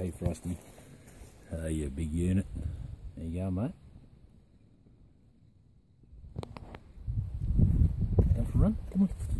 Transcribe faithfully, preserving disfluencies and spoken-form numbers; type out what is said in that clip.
Hey Frosty. Hey, you big unit. There you go, mate. Out for a run. Come on.